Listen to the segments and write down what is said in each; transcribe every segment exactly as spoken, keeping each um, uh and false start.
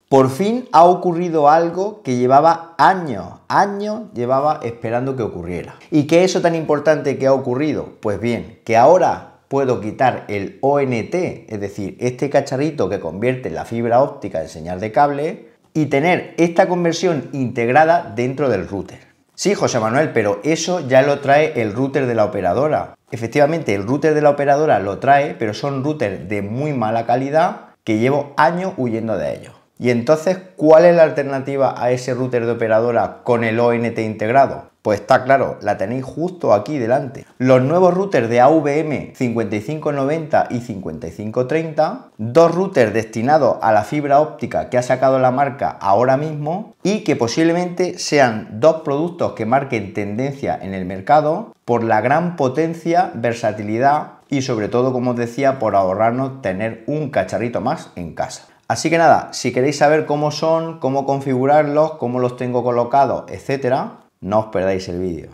Por fin ha ocurrido algo que llevaba años, años llevaba esperando que ocurriera. ¿Y qué es eso tan importante que ha ocurrido? Pues bien, que ahora puedo quitar el O N T, es decir, este cacharrito que convierte la fibra óptica en señal de cable, y tener esta conversión integrada dentro del router. Sí, José Manuel, pero eso ya lo trae el router de la operadora. Efectivamente, el router de la operadora lo trae, pero son routers de muy mala calidad que llevo años huyendo de ellos. Y entonces, ¿cuál es la alternativa a ese router de operadora con el O N T integrado? Pues está claro, la tenéis justo aquí delante. Los nuevos routers de A V M cincuenta y cinco noventa y cincuenta y cinco treinta, dos routers destinados a la fibra óptica que ha sacado la marca ahora mismo y que posiblemente sean dos productos que marquen tendencia en el mercado por la gran potencia, versatilidad y sobre todo, como os decía, por ahorrarnos tener un cacharrito más en casa. Así que nada, si queréis saber cómo son, cómo configurarlos, cómo los tengo colocados, etcétera, no os perdáis el vídeo.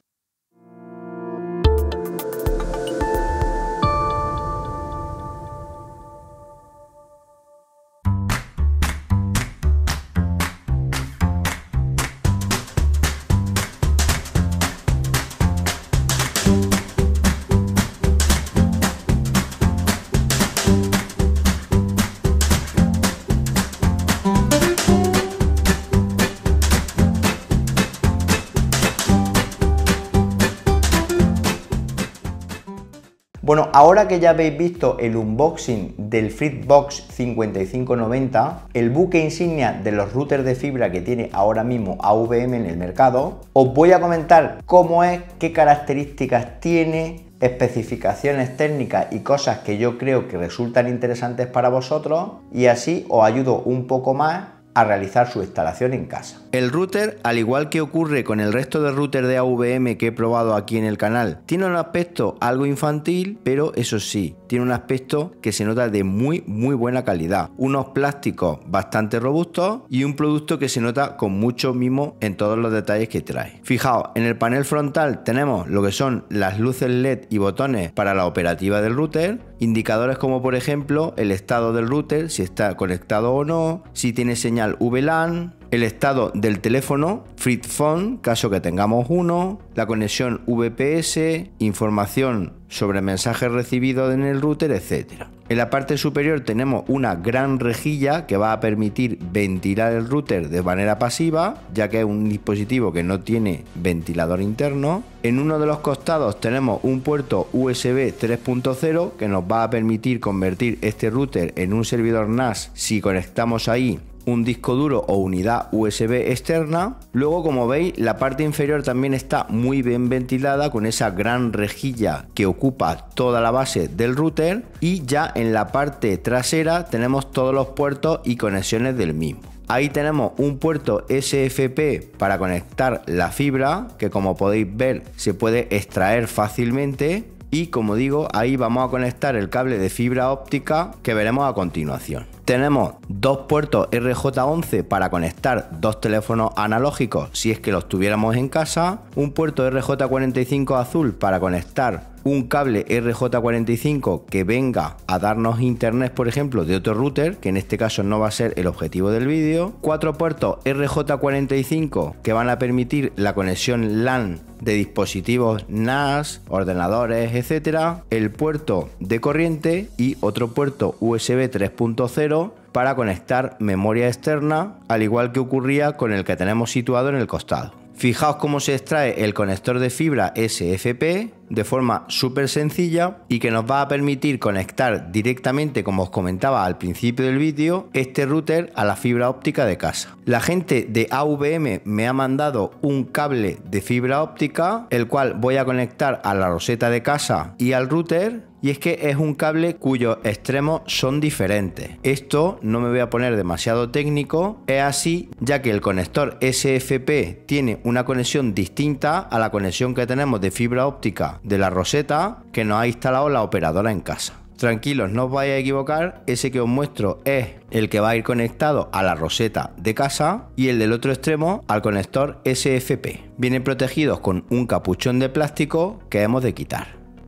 Bueno, ahora que ya habéis visto el unboxing del Fritzbox cincuenta y cinco noventa, el buque insignia de los routers de fibra que tiene ahora mismo A V M en el mercado, os voy a comentar cómo es, qué características tiene, especificaciones técnicas y cosas que yo creo que resultan interesantes para vosotros, y así os ayudo un poco más a realizar su instalación en casa. El router, al igual que ocurre con el resto de routers de A V M que he probado aquí en el canal, tiene un aspecto algo infantil, pero eso sí, tiene un aspecto que se nota de muy muy buena calidad, unos plásticos bastante robustos y un producto que se nota con mucho mimo en todos los detalles que trae. Fijaos, en el panel frontal tenemos lo que son las luces L E D y botones para la operativa del router, indicadores como por ejemplo el estado del router, si está conectado o no, si tiene señal V LAN, el estado del teléfono FritzPhone, caso que tengamos uno, la conexión V P S, información sobre mensajes recibidos en el router, etcétera. En la parte superior tenemos una gran rejilla que va a permitir ventilar el router de manera pasiva, ya que es un dispositivo que no tiene ventilador interno. En uno de los costados tenemos un puerto U S B tres punto cero que nos va a permitir convertir este router en un servidor N A S si conectamos ahí un disco duro o unidad U S B externa. Luego, como veis, la parte inferior también está muy bien ventilada con esa gran rejilla que ocupa toda la base del router, y ya en la parte trasera tenemos todos los puertos y conexiones del mismo. Ahí tenemos un puerto S F P para conectar la fibra, que como podéis ver se puede extraer fácilmente, y como digo, ahí vamos a conectar el cable de fibra óptica que veremos a continuación. Tenemos dos puertos R J once para conectar dos teléfonos analógicos si es que los tuviéramos en casa, un puerto R J cuarenta y cinco azul para conectar un cable R J cuarenta y cinco que venga a darnos internet, por ejemplo, de otro router, que en este caso no va a ser el objetivo del vídeo, cuatro puertos R J cuarenta y cinco que van a permitir la conexión LAN de dispositivos N A S, ordenadores, etcétera, el puerto de corriente y otro puerto U S B tres punto cero para conectar memoria externa, al igual que ocurría con el que tenemos situado en el costado. Fijaos cómo se extrae el conector de fibra S F P de forma súper sencilla y que nos va a permitir conectar directamente, como os comentaba al principio del vídeo, este router a la fibra óptica de casa. La gente de A V M me ha mandado un cable de fibra óptica, el cual voy a conectar a la roseta de casa y al router. Y es que es un cable cuyos extremos son diferentes. Esto no me voy a poner demasiado técnico, es así ya que el conector S F P tiene una conexión distinta a la conexión que tenemos de fibra óptica de la roseta que nos ha instalado la operadora en casa. Tranquilos, no os vais a equivocar, ese que os muestro es el que va a ir conectado a la roseta de casa y el del otro extremo al conector S F P. Vienen protegidos con un capuchón de plástico que hemos de quitar.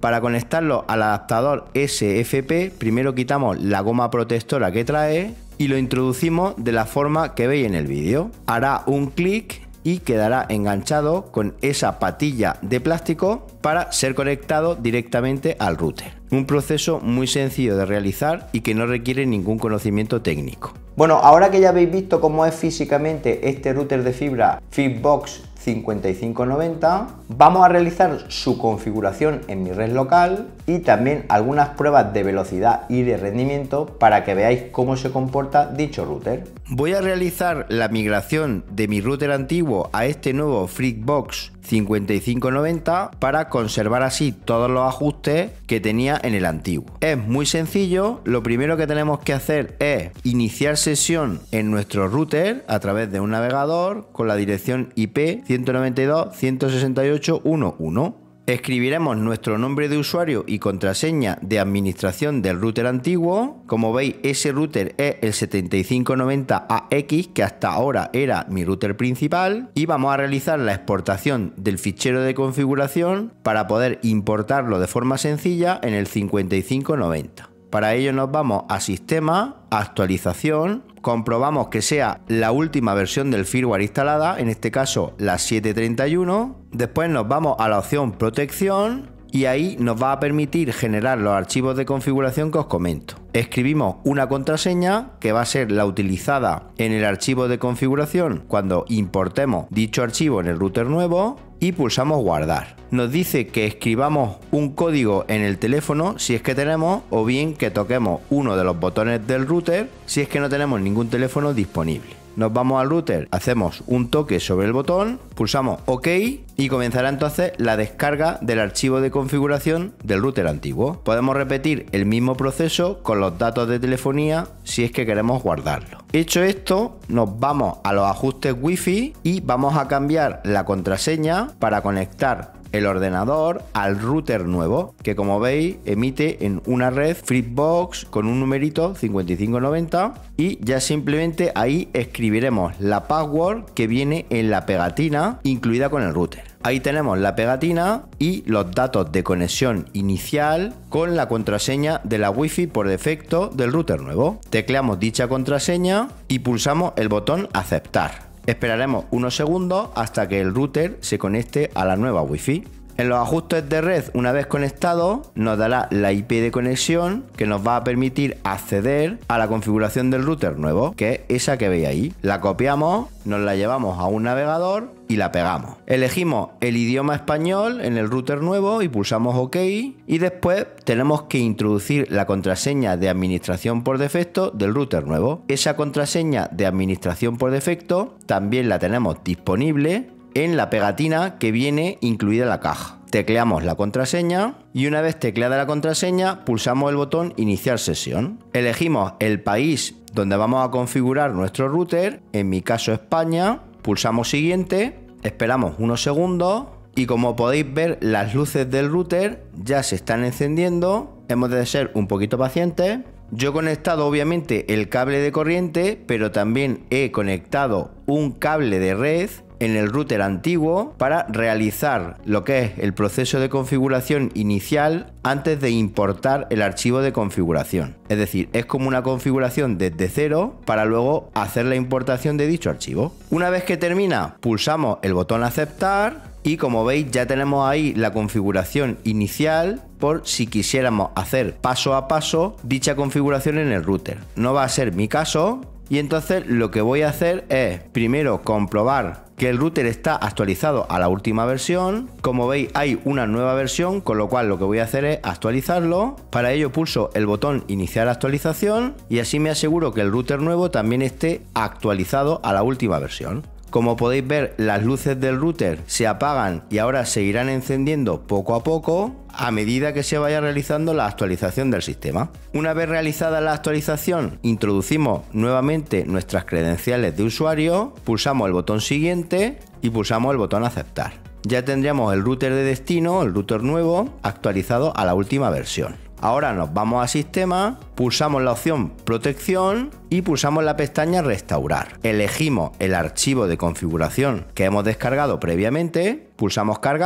Para conectarlo al adaptador S F P, primero quitamos la goma protectora que trae y lo introducimos de la forma que veis en el vídeo. Hará un clic y quedará enganchado con esa patilla de plástico para ser conectado directamente al router. Un proceso muy sencillo de realizar y que no requiere ningún conocimiento técnico. Bueno, ahora que ya habéis visto cómo es físicamente este router de fibra Fitbox cincuenta y cinco noventa, vamos a realizar su configuración en mi red local y también algunas pruebas de velocidad y de rendimiento para que veáis cómo se comporta dicho router. Voy a realizar la migración de mi router antiguo a este nuevo Fitbox cincuenta y cinco noventa para conservar así todos los ajustes que tenía en el antiguo. Es muy sencillo, lo primero que tenemos que hacer es iniciar sesión en nuestro router a través de un navegador con la dirección I P ciento noventa y dos punto ciento sesenta y ocho punto uno punto uno. Escribiremos nuestro nombre de usuario y contraseña de administración del router antiguo. Como veis, ese router es el setenta y cinco noventa A X, que hasta ahora era mi router principal, y vamos a realizar la exportación del fichero de configuración para poder importarlo de forma sencilla en el cincuenta y cinco noventa. Para ello nos vamos a Sistema, Actualización, comprobamos que sea la última versión del firmware instalada, en este caso la siete treinta y uno, después nos vamos a la opción Protección y ahí nos va a permitir generar los archivos de configuración que os comento. Escribimos una contraseña que va a ser la utilizada en el archivo de configuración cuando importemos dicho archivo en el router nuevo y pulsamos guardar. Nos dice que escribamos un código en el teléfono si es que tenemos, o bien que toquemos uno de los botones del router si es que no tenemos ningún teléfono disponible. Nos vamos al router, hacemos un toque sobre el botón, pulsamos OK y comenzará entonces la descarga del archivo de configuración del router antiguo. Podemos repetir el mismo proceso con los datos de telefonía si es que queremos guardarlo. Hecho esto, nos vamos a los ajustes Wi-Fi y vamos a cambiar la contraseña para conectar el ordenador al router nuevo, que como veis emite en una red Fitbox con un numerito cincuenta y cinco noventa, y ya simplemente ahí escribiremos la password que viene en la pegatina incluida con el router. Ahí tenemos la pegatina y los datos de conexión inicial con la contraseña de la Wi-Fi por defecto del router nuevo. Tecleamos dicha contraseña y pulsamos el botón aceptar. Esperaremos unos segundos hasta que el router se conecte a la nueva Wi-Fi. En los ajustes de red, una vez conectado, nos dará la I P de conexión que nos va a permitir acceder a la configuración del router nuevo, que es esa que veis ahí. La copiamos, nos la llevamos a un navegador y la pegamos. Elegimos el idioma español en el router nuevo y pulsamos OK, y después tenemos que introducir la contraseña de administración por defecto del router nuevo. Esa contraseña de administración por defecto también la tenemos disponible en la pegatina que viene incluida en la caja. Tecleamos la contraseña y una vez tecleada la contraseña pulsamos el botón Iniciar sesión. Elegimos el país donde vamos a configurar nuestro router, en mi caso España, pulsamos Siguiente, esperamos unos segundos y como podéis ver las luces del router ya se están encendiendo. Hemos de ser un poquito pacientes. Yo he conectado obviamente el cable de corriente, pero también he conectado un cable de red en el router antiguo para realizar lo que es el proceso de configuración inicial antes de importar el archivo de configuración. Es decir, es como una configuración desde cero para luego hacer la importación de dicho archivo. Una vez que termina, pulsamos el botón aceptar y como veis ya tenemos ahí la configuración inicial por si quisiéramos hacer paso a paso dicha configuración en el router. No va a ser mi caso y entonces lo que voy a hacer es primero comprobar que el router está actualizado a la última versión. Como veis hay una nueva versión, con lo cual lo que voy a hacer es actualizarlo. Para ello pulso el botón Iniciar actualización y así me aseguro que el router nuevo también esté actualizado a la última versión. Como podéis ver, las luces del router se apagan y ahora se irán encendiendo poco a poco a medida que se vaya realizando la actualización del sistema. Una vez realizada la actualización, introducimos nuevamente nuestras credenciales de usuario, pulsamos el botón Siguiente y pulsamos el botón Aceptar. Ya tendríamos el router de destino, el router nuevo, actualizado a la última versión. Ahora nos vamos a Sistema, pulsamos la opción Protección y pulsamos la pestaña Restaurar. Elegimos el archivo de configuración que hemos descargado previamente, pulsamos Cargar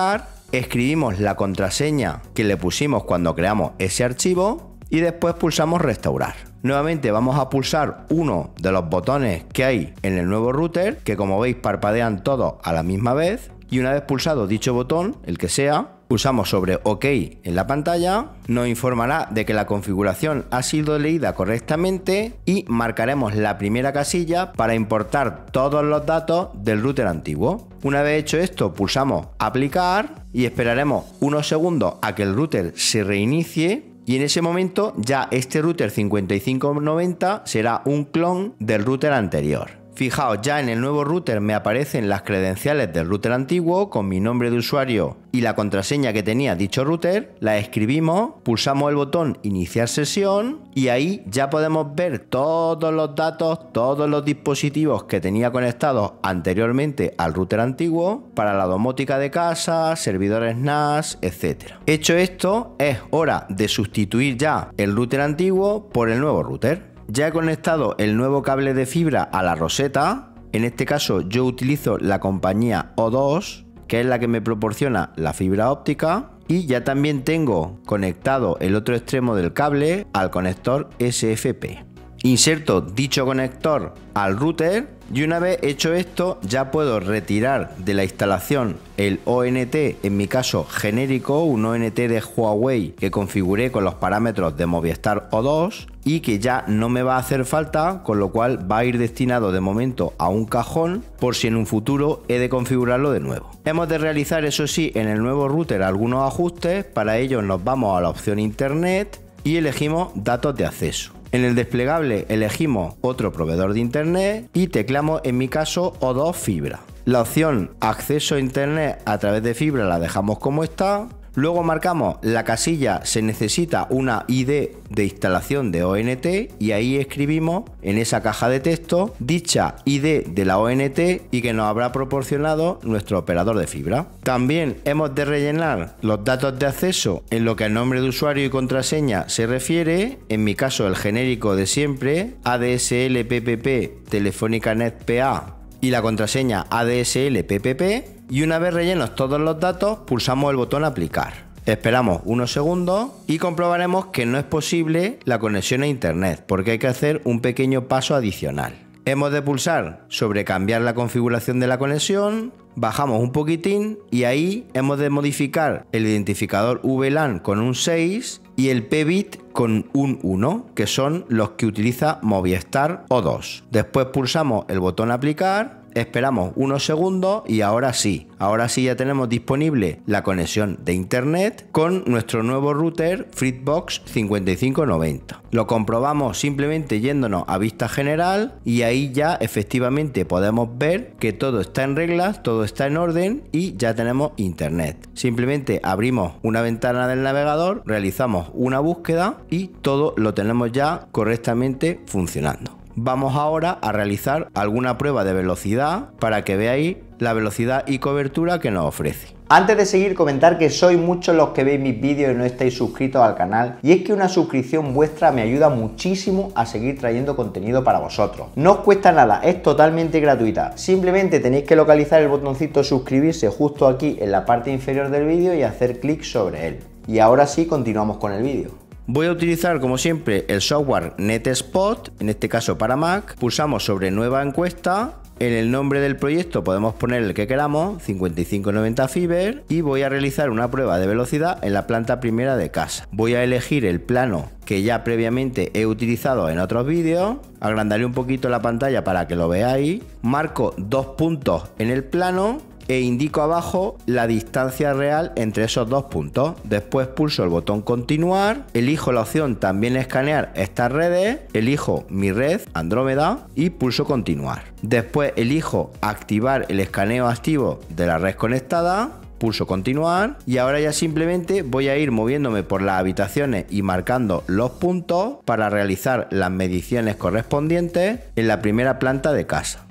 escribimos la contraseña que le pusimos cuando creamos ese archivo y después pulsamos restaurar. Nuevamente vamos a pulsar uno de los botones que hay en el nuevo router, que como veis parpadean todos a la misma vez, y una vez pulsado dicho botón, el que sea, pulsamos sobre OK en la pantalla, nos informará de que la configuración ha sido leída correctamente y marcaremos la primera casilla para importar todos los datos del router antiguo. Una vez hecho esto, pulsamos aplicar y esperaremos unos segundos a que el router se reinicie. Y en ese momento ya este router cincuenta y cinco noventa será un clon del router anterior. Fijaos, ya en el nuevo router me aparecen las credenciales del router antiguo con mi nombre de usuario y la contraseña que tenía dicho router. La escribimos, pulsamos el botón iniciar sesión y ahí ya podemos ver todos los datos, todos los dispositivos que tenía conectados anteriormente al router antiguo para la domótica de casa, servidores N A S, etcétera. Hecho esto, es hora de sustituir ya el router antiguo por el nuevo router. Ya he conectado el nuevo cable de fibra a la roseta. En este caso yo utilizo la compañía O dos, que es la que me proporciona la fibra óptica, y ya también tengo conectado el otro extremo del cable al conector S F P. Inserto dicho conector al router y una vez hecho esto ya puedo retirar de la instalación el O N T, en mi caso genérico, un O N T de Huawei que configuré con los parámetros de Movistar O dos y que ya no me va a hacer falta, con lo cual va a ir destinado de momento a un cajón por si en un futuro he de configurarlo de nuevo. Hemos de realizar, eso sí, en el nuevo router algunos ajustes. Para ello nos vamos a la opción Internet y elegimos datos de acceso. En el desplegable elegimos otro proveedor de internet y tecleamos en mi caso O dos fibra. La opción acceso a internet a través de fibra la dejamos como está. Luego marcamos la casilla se necesita una I D de instalación de O N T y ahí escribimos en esa caja de texto dicha I D de la O N T y que nos habrá proporcionado nuestro operador de fibra. También hemos de rellenar los datos de acceso en lo que al nombre de usuario y contraseña se refiere, en mi caso el genérico de siempre, A D S L P P P Telefónica Net P A y la contraseña A D S L P P P. Y una vez rellenos todos los datos, pulsamos el botón aplicar. Esperamos unos segundos y comprobaremos que no es posible la conexión a internet porque hay que hacer un pequeño paso adicional. Hemos de pulsar sobre cambiar la configuración de la conexión, bajamos un poquitín y ahí hemos de modificar el identificador V LAN con un seis y el P bit con un uno, que son los que utiliza Movistar O dos. Después pulsamos el botón aplicar. Esperamos unos segundos y ahora sí, ahora sí ya tenemos disponible la conexión de internet con nuestro nuevo router Fritzbox cincuenta y cinco noventa. Lo comprobamos simplemente yéndonos a vista general y ahí ya efectivamente podemos ver que todo está en reglas, todo está en orden y ya tenemos internet. Simplemente abrimos una ventana del navegador, realizamos una búsqueda y todo lo tenemos ya correctamente funcionando. Vamos ahora a realizar alguna prueba de velocidad para que veáis la velocidad y cobertura que nos ofrece. Antes de seguir, comentar que sois muchos los que veis mis vídeos y no estáis suscritos al canal, y es que una suscripción vuestra me ayuda muchísimo a seguir trayendo contenido para vosotros. No os cuesta nada, es totalmente gratuita. Simplemente tenéis que localizar el botoncito suscribirse justo aquí en la parte inferior del vídeo y hacer clic sobre él. Y ahora sí, continuamos con el vídeo. Voy a utilizar como siempre el software NetSpot, en este caso para Mac. Pulsamos sobre nueva encuesta. En el nombre del proyecto podemos poner el que queramos, cincuenta y cinco noventa Fiber, y voy a realizar una prueba de velocidad en la planta primera de casa. Voy a elegir el plano que ya previamente he utilizado en otros vídeos. Agrandaré un poquito la pantalla para que lo veáis. Marco dos puntos en el plano e indico abajo la distancia real entre esos dos puntos. Después pulso el botón continuar, elijo la opción también escanear estas redes, elijo mi red Andrómeda y pulso continuar. Después elijo activar el escaneo activo de la red conectada, pulso continuar y ahora ya simplemente voy a ir moviéndome por las habitaciones y marcando los puntos para realizar las mediciones correspondientes en la primera planta de casa.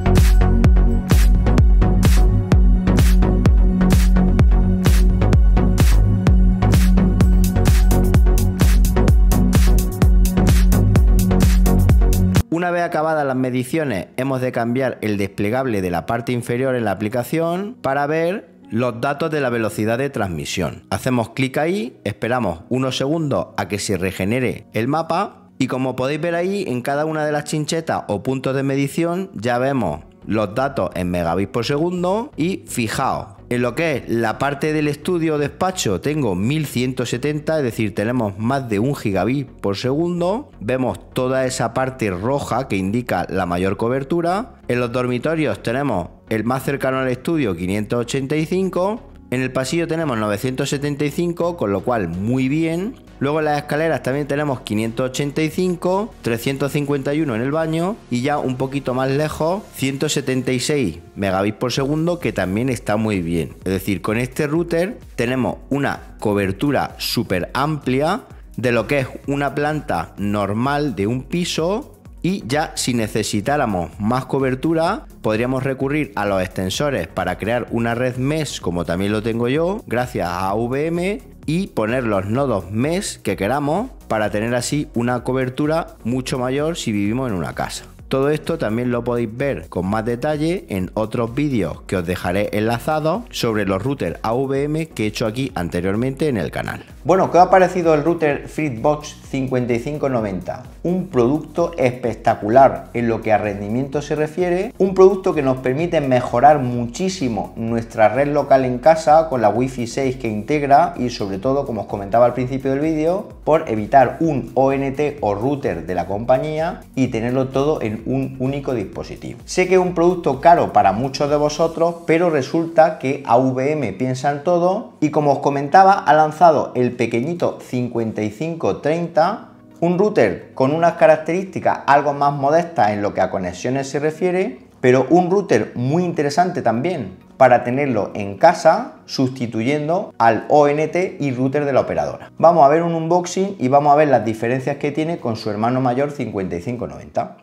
Una vez acabadas las mediciones, hemos de cambiar el desplegable de la parte inferior en la aplicación para ver los datos de la velocidad de transmisión. Hacemos clic ahí, esperamos unos segundos a que se regenere el mapa y como podéis ver ahí en cada una de las chinchetas o puntos de medición ya vemos los datos en megabits por segundo y fijaos, en lo que es la parte del estudio o despacho tengo mil ciento setenta, es decir, tenemos más de un gigabit por segundo. Vemos toda esa parte roja que indica la mayor cobertura. En los dormitorios tenemos el más cercano al estudio quinientos ochenta y cinco. En el pasillo tenemos novecientos setenta y cinco, con lo cual muy bien. Luego en las escaleras también tenemos quinientos ochenta y cinco, trescientos cincuenta y uno en el baño y ya un poquito más lejos ciento setenta y seis megabits por segundo, que también está muy bien. Es decir, con este router tenemos una cobertura súper amplia de lo que es una planta normal de un piso. Y ya si necesitáramos más cobertura, podríamos recurrir a los extensores para crear una red mesh, como también lo tengo yo, gracias a A V M, y poner los nodos mesh que queramos para tener así una cobertura mucho mayor si vivimos en una casa. Todo esto también lo podéis ver con más detalle en otros vídeos que os dejaré enlazados sobre los routers A V M que he hecho aquí anteriormente en el canal. Bueno, ¿qué os ha parecido el router FreeBox cincuenta y cinco noventa? Un producto espectacular en lo que a rendimiento se refiere, un producto que nos permite mejorar muchísimo nuestra red local en casa con la Wi-Fi seis que integra y sobre todo, como os comentaba al principio del vídeo, por evitar un O N T o router de la compañía y tenerlo todo en un único dispositivo. Sé que es un producto caro para muchos de vosotros, pero resulta que A V M piensa en todo y, como os comentaba, ha lanzado el pequeñito cincuenta y cinco treinta, un router con unas características algo más modestas en lo que a conexiones se refiere, pero un router muy interesante también para tenerlo en casa sustituyendo al O N T y router de la operadora. Vamos a ver un unboxing y vamos a ver las diferencias que tiene con su hermano mayor cincuenta y cinco noventa.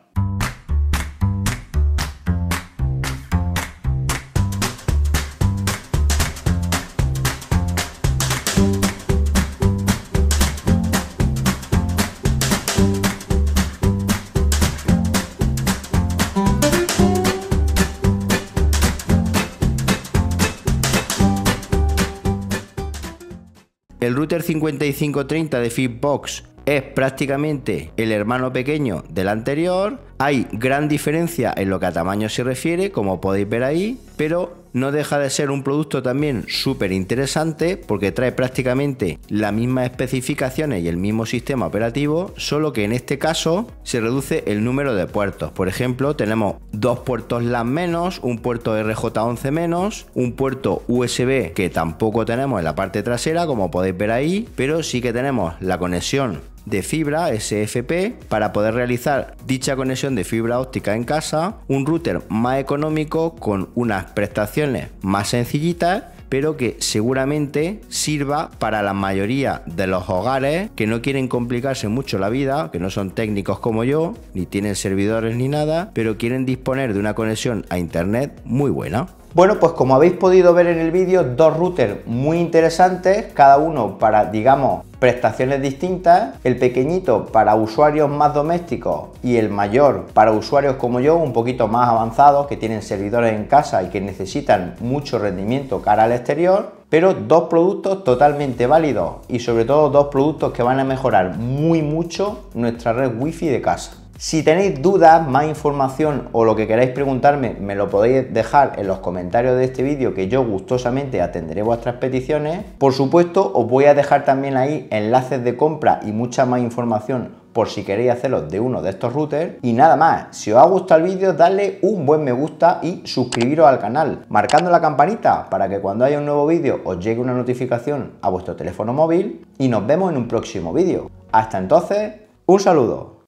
El router cincuenta y cinco treinta de FreeBox es prácticamente el hermano pequeño del anterior. Hay gran diferencia en lo que a tamaño se refiere, como podéis ver ahí, pero no deja de ser un producto también súper interesante porque trae prácticamente las mismas especificaciones y el mismo sistema operativo, solo que en este caso se reduce el número de puertos. Por ejemplo, tenemos dos puertos LAN menos, un puerto R J once menos, un puerto U S B que tampoco tenemos en la parte trasera, como podéis ver ahí, pero sí que tenemos la conexión de fibra S F P para poder realizar dicha conexión de fibra óptica en casa, un router más económico con unas prestaciones más sencillitas, pero que seguramente sirva para la mayoría de los hogares que no quieren complicarse mucho la vida, que no son técnicos como yo, ni tienen servidores ni nada, pero quieren disponer de una conexión a internet muy buena. Bueno, pues como habéis podido ver en el vídeo, dos routers muy interesantes, cada uno para, digamos, prestaciones distintas. El pequeñito para usuarios más domésticos y el mayor para usuarios como yo, un poquito más avanzados, que tienen servidores en casa y que necesitan mucho rendimiento cara al exterior. Pero dos productos totalmente válidos y sobre todo dos productos que van a mejorar muy mucho nuestra red Wi-Fi de casa. Si tenéis dudas, más información o lo que queráis preguntarme, me lo podéis dejar en los comentarios de este vídeo, que yo gustosamente atenderé vuestras peticiones. Por supuesto, os voy a dejar también ahí enlaces de compra y mucha más información por si queréis hacerlo de uno de estos routers. Y nada más, si os ha gustado el vídeo, dadle un buen me gusta y suscribiros al canal, marcando la campanita para que cuando haya un nuevo vídeo os llegue una notificación a vuestro teléfono móvil. Y nos vemos en un próximo vídeo. Hasta entonces, un saludo.